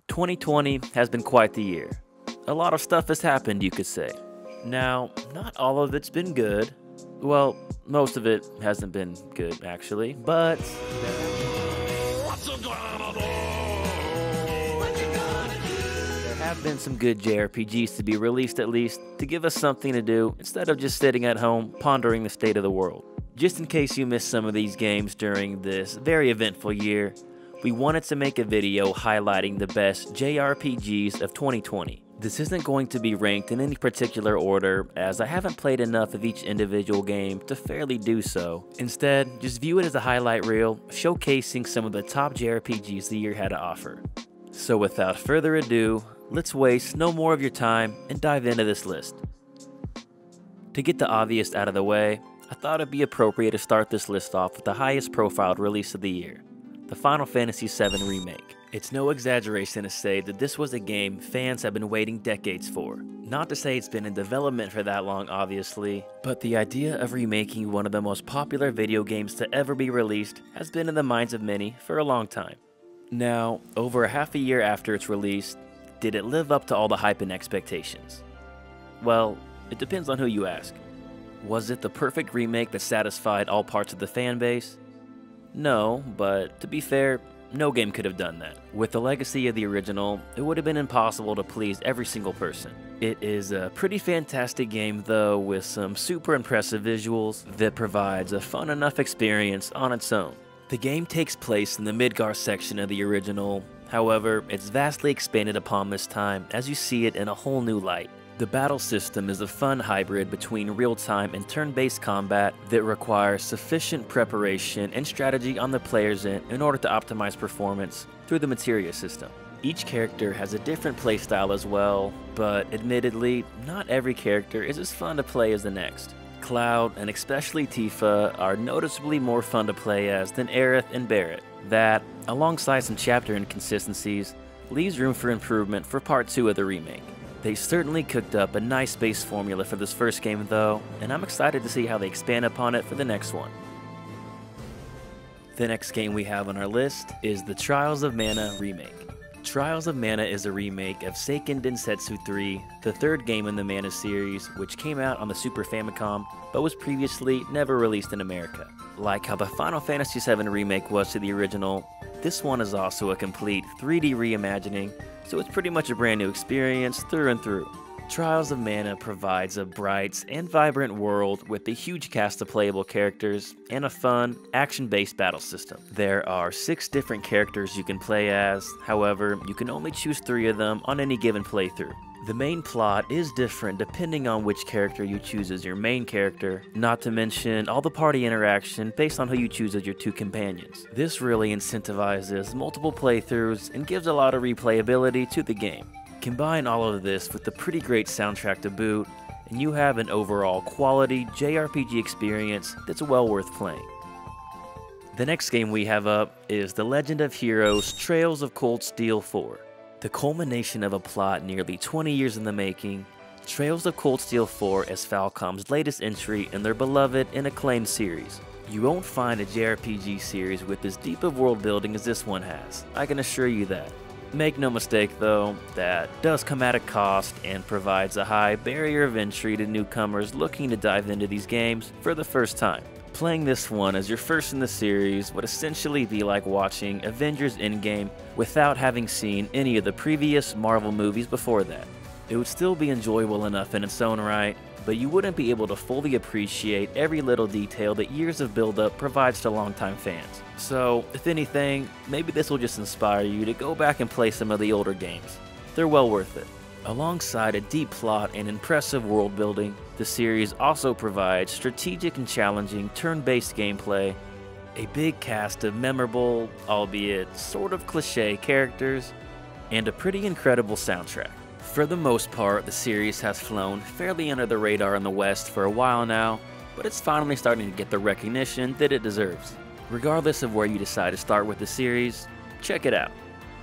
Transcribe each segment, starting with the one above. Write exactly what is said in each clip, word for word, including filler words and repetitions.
twenty twenty has been quite the year. A lot of stuff has happened, you could say. Now, not all of it's been good. Well, most of it hasn't been good, actually, but there have been some good J R P Gs to be released, at least, to give us something to do instead of just sitting at home pondering the state of the world. Just in case you missed some of these games during this very eventful year, we wanted to make a video highlighting the best J R P Gs of twenty twenty. This isn't going to be ranked in any particular order, as I haven't played enough of each individual game to fairly do so. Instead, just view it as a highlight reel showcasing some of the top J R P Gs the year had to offer. So without further ado, let's waste no more of your time and dive into this list. To get the obvious out of the way, I thought it'd be appropriate to start this list off with the highest profiled release of the year, the Final Fantasy seven Remake. It's no exaggeration to say that this was a game fans have been waiting decades for. Not to say it's been in development for that long, obviously, but the idea of remaking one of the most popular video games to ever be released has been in the minds of many for a long time. Now, over a half a year after its release, did it live up to all the hype and expectations? Well, it depends on who you ask. Was it the perfect remake that satisfied all parts of the fan base? No, but to be fair, no game could have done that. With the legacy of the original, it would have been impossible to please every single person. It is a pretty fantastic game though, with some super impressive visuals that provides a fun enough experience on its own. The game takes place in the Midgar section of the original, however, it's vastly expanded upon this time as you see it in a whole new light. The battle system is a fun hybrid between real-time and turn-based combat that requires sufficient preparation and strategy on the player's end in order to optimize performance through the materia system. Each character has a different playstyle as well, but admittedly, not every character is as fun to play as the next. Cloud, and especially Tifa, are noticeably more fun to play as than Aerith and Barret. That, alongside some chapter inconsistencies, leaves room for improvement for part two of the remake. They certainly cooked up a nice base formula for this first game though, and I'm excited to see how they expand upon it for the next one. The next game we have on our list is the Trials of Mana Remake. Trials of Mana is a remake of Seiken Densetsu three, the third game in the Mana series, which came out on the Super Famicom, but was previously never released in America. Like how the Final Fantasy seven Remake was to the original, this one is also a complete three D reimagining, so it's pretty much a brand new experience through and through. Trials of Mana provides a bright and vibrant world with a huge cast of playable characters and a fun, action-based battle system. There are six different characters you can play as, however, you can only choose three of them on any given playthrough. The main plot is different depending on which character you choose as your main character, not to mention all the party interaction based on who you choose as your two companions. This really incentivizes multiple playthroughs and gives a lot of replayability to the game. Combine all of this with the pretty great soundtrack to boot, and you have an overall quality J R P G experience that's well worth playing. The next game we have up is The Legend of Heroes Trails of Cold Steel four. The culmination of a plot nearly twenty years in the making, Trails of Cold Steel four is Falcom's latest entry in their beloved and acclaimed series. You won't find a J R P G series with as deep of world building as this one has, I can assure you that. Make no mistake though, that does come at a cost and provides a high barrier of entry to newcomers looking to dive into these games for the first time. Playing this one as your first in the series would essentially be like watching Avengers Endgame without having seen any of the previous Marvel movies before that. It would still be enjoyable enough in its own right, but you wouldn't be able to fully appreciate every little detail that years of build-up provides to longtime fans. So, if anything, maybe this will just inspire you to go back and play some of the older games. They're well worth it. Alongside a deep plot and impressive world building, the series also provides strategic and challenging turn-based gameplay, a big cast of memorable, albeit sort of cliche characters, and a pretty incredible soundtrack. For the most part, the series has flown fairly under the radar in the West for a while now, but it's finally starting to get the recognition that it deserves. Regardless of where you decide to start with the series, check it out.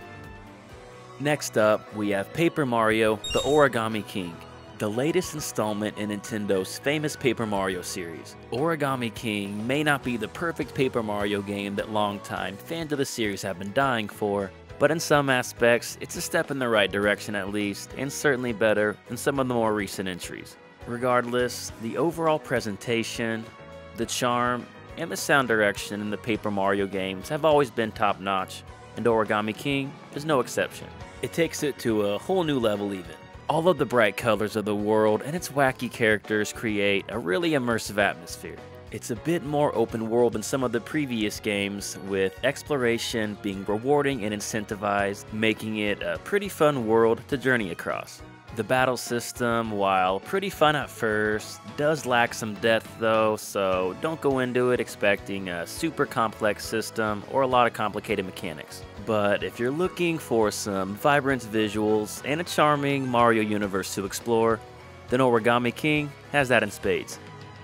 Next up, we have Paper Mario: The Origami King, the latest installment in Nintendo's famous Paper Mario series. Origami King may not be the perfect Paper Mario game that longtime fans of the series have been dying for, but in some aspects, it's a step in the right direction at least, and certainly better than some of the more recent entries. Regardless, the overall presentation, the charm, and the sound direction in the Paper Mario games have always been top-notch, and Origami King is no exception. It takes it to a whole new level even. All of the bright colors of the world and its wacky characters create a really immersive atmosphere. It's a bit more open world than some of the previous games, with exploration being rewarding and incentivized, making it a pretty fun world to journey across. The battle system, while pretty fun at first, does lack some depth though, so don't go into it expecting a super complex system or a lot of complicated mechanics. But if you're looking for some vibrant visuals and a charming Mario universe to explore, then Origami King has that in spades.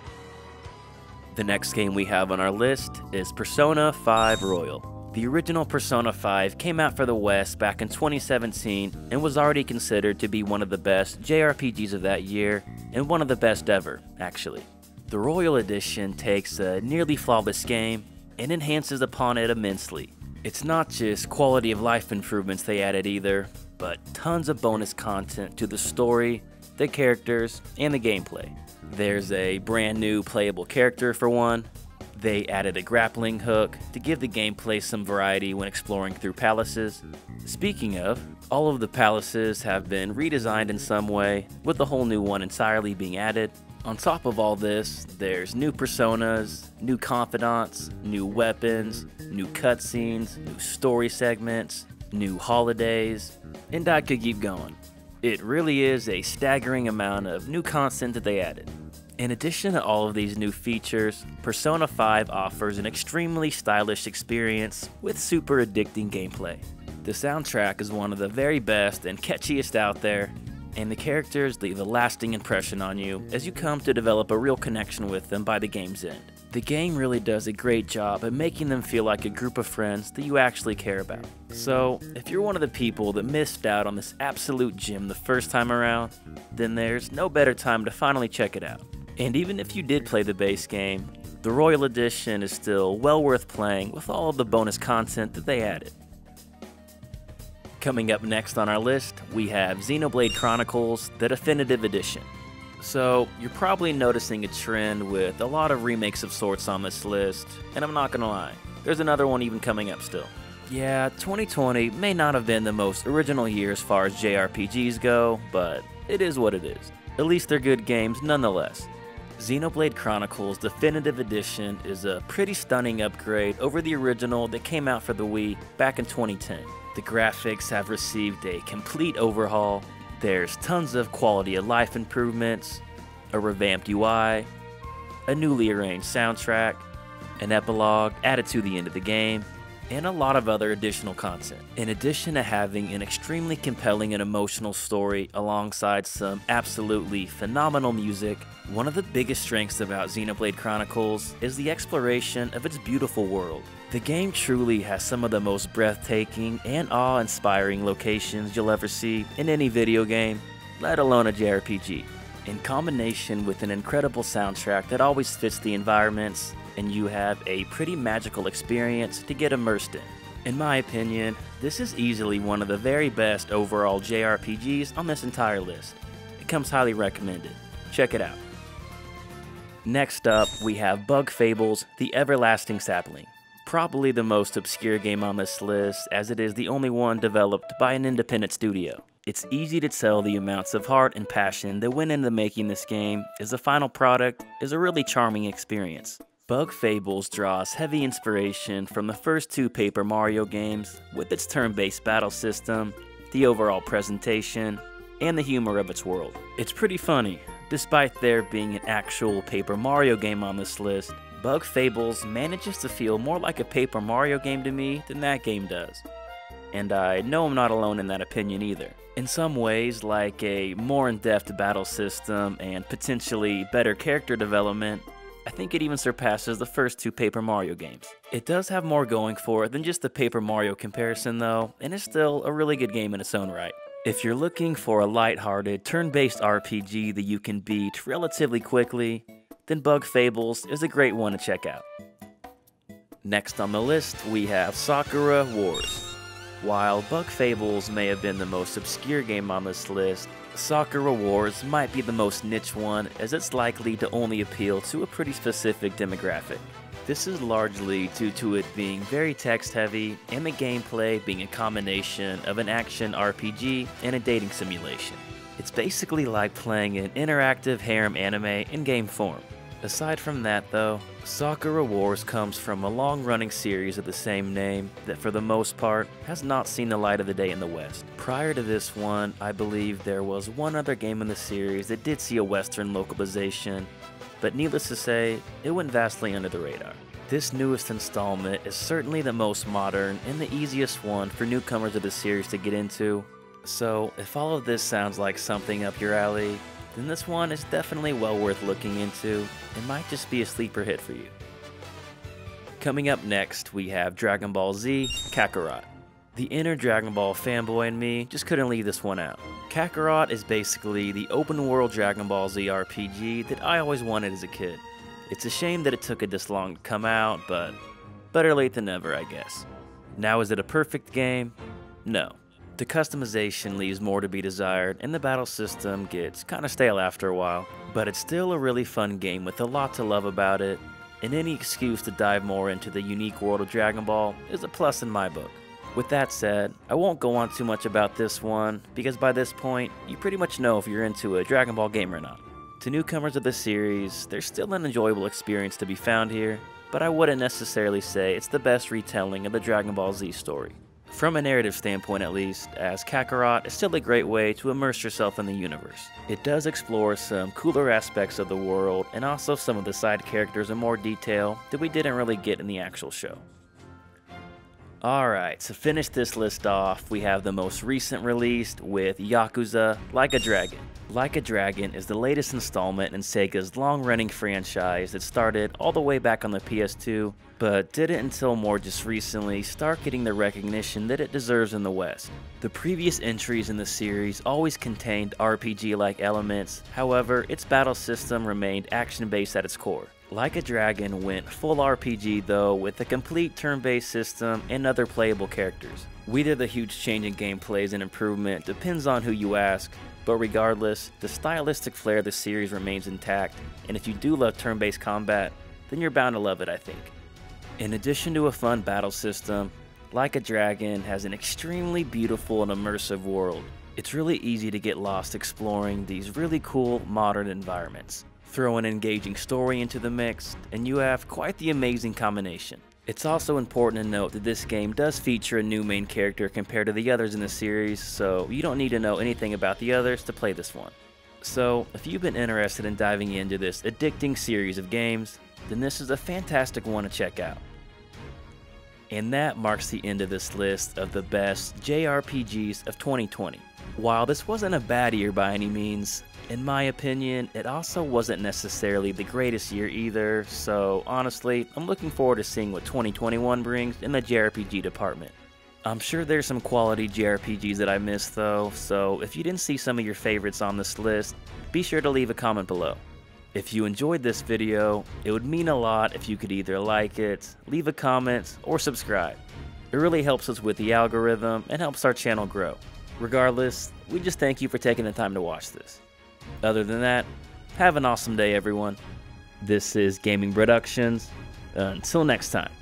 The next game we have on our list is Persona five Royal. The original Persona five came out for the West back in twenty seventeen and was already considered to be one of the best J R P Gs of that year, and one of the best ever, actually. The Royal Edition takes a nearly flawless game and enhances upon it immensely. It's not just quality of life improvements they added either, but tons of bonus content to the story, the characters, and the gameplay. There's a brand new playable character for one. They added a grappling hook to give the gameplay some variety when exploring through palaces. Speaking of, all of the palaces have been redesigned in some way, with a whole new one entirely being added. On top of all this, there's new personas, new confidants, new weapons, new cutscenes, new story segments, new holidays, and I could keep going. It really is a staggering amount of new content that they added. In addition to all of these new features, Persona five offers an extremely stylish experience with super addicting gameplay. The soundtrack is one of the very best and catchiest out there, and the characters leave a lasting impression on you as you come to develop a real connection with them by the game's end. The game really does a great job at making them feel like a group of friends that you actually care about. So, if you're one of the people that missed out on this absolute gem the first time around, then there's no better time to finally check it out. And even if you did play the base game, the Royal Edition is still well worth playing with all of the bonus content that they added. Coming up next on our list, we have Xenoblade Chronicles, the Definitive Edition. So, you're probably noticing a trend with a lot of remakes of sorts on this list, and I'm not gonna lie, there's another one even coming up still. Yeah, twenty twenty may not have been the most original year as far as J R P Gs go, but it is what it is. At least they're good games nonetheless. Xenoblade Chronicles Definitive Edition is a pretty stunning upgrade over the original that came out for the Wii back in twenty ten. The graphics have received a complete overhaul, there's tons of quality of life improvements, a revamped U I, a newly arranged soundtrack, an epilogue added to the end of the game, and a lot of other additional content. In addition to having an extremely compelling and emotional story alongside some absolutely phenomenal music, one of the biggest strengths about Xenoblade Chronicles is the exploration of its beautiful world. The game truly has some of the most breathtaking and awe-inspiring locations you'll ever see in any video game, let alone a J R P G. In combination with an incredible soundtrack that always fits the environments, and you have a pretty magical experience to get immersed in. In my opinion, this is easily one of the very best overall J R P Gs on this entire list. It comes highly recommended. Check it out. Next up, we have Bug Fables: The Everlasting Sapling. Probably the most obscure game on this list, as it is the only one developed by an independent studio. It's easy to tell the amounts of heart and passion that went into making this game, as the final product is a really charming experience. Bug Fables draws heavy inspiration from the first two Paper Mario games, with its turn-based battle system, the overall presentation, and the humor of its world. It's pretty funny. Despite there being an actual Paper Mario game on this list, Bug Fables manages to feel more like a Paper Mario game to me than that game does. And I know I'm not alone in that opinion either. In some ways, like a more in-depth battle system and potentially better character development, I think it even surpasses the first two Paper Mario games. It does have more going for it than just the Paper Mario comparison though, and it's still a really good game in its own right. If you're looking for a lighthearted, turn-based R P G that you can beat relatively quickly, then Bug Fables is a great one to check out. Next on the list, we have Sakura Wars. While Buck Fables may have been the most obscure game on this list, Soccer Rewards might be the most niche one, as it's likely to only appeal to a pretty specific demographic. This is largely due to it being very text heavy and the gameplay being a combination of an action R P G and a dating simulation. It's basically like playing an interactive harem anime in game form. Aside from that though, Soccer Rewards comes from a long-running series of the same name that for the most part has not seen the light of the day in the West. Prior to this one, I believe there was one other game in the series that did see a Western localization, but needless to say, it went vastly under the radar. This newest installment is certainly the most modern and the easiest one for newcomers of the series to get into, so if all of this sounds like something up your alley, then this one is definitely well worth looking into. It might just be a sleeper hit for you. Coming up next, we have Dragon Ball Z Kakarot. The inner Dragon Ball fanboy in me just couldn't leave this one out. Kakarot is basically the open world Dragon Ball Z R P G that I always wanted as a kid. It's a shame that it took it this long to come out, but better late than never, I guess. Now, is it a perfect game? No. The customization leaves more to be desired, and the battle system gets kinda stale after a while, but it's still a really fun game with a lot to love about it, and any excuse to dive more into the unique world of Dragon Ball is a plus in my book. With that said, I won't go on too much about this one, because by this point, you pretty much know if you're into a Dragon Ball game or not. To newcomers of the series, there's still an enjoyable experience to be found here, but I wouldn't necessarily say it's the best retelling of the Dragon Ball Z story. From a narrative standpoint at least, as Kakarot is still a great way to immerse yourself in the universe. It does explore some cooler aspects of the world and also some of the side characters in more detail that we didn't really get in the actual show. Alright, to finish this list off, we have the most recent release with Yakuza Like a Dragon. Like a Dragon is the latest installment in Sega's long-running franchise that started all the way back on the P S two, but didn't until more just recently start getting the recognition that it deserves in the West. The previous entries in the series always contained R P G-like elements, however, its battle system remained action-based at its core. Like a Dragon went full R P G though, with a complete turn-based system and other playable characters. Whether the huge change in gameplay is an improvement depends on who you ask, but regardless, the stylistic flair of the series remains intact, and if you do love turn-based combat, then you're bound to love it, I think. In addition to a fun battle system, Like a Dragon has an extremely beautiful and immersive world. It's really easy to get lost exploring these really cool modern environments. Throw an engaging story into the mix, and you have quite the amazing combination. It's also important to note that this game does feature a new main character compared to the others in the series, so you don't need to know anything about the others to play this one. So, if you've been interested in diving into this addicting series of games, then this is a fantastic one to check out. And that marks the end of this list of the best J R P Gs of twenty twenty. While this wasn't a bad year by any means, in my opinion, it also wasn't necessarily the greatest year either, so honestly, I'm looking forward to seeing what twenty twenty-one brings in the J R P G department. I'm sure there's some quality J R P Gs that I missed though, so if you didn't see some of your favorites on this list, be sure to leave a comment below. If you enjoyed this video, it would mean a lot if you could either like it, leave a comment, or subscribe. It really helps us with the algorithm and helps our channel grow. Regardless, we just thank you for taking the time to watch this. Other than that, have an awesome day everyone. This is Gaming Productions. Until next time.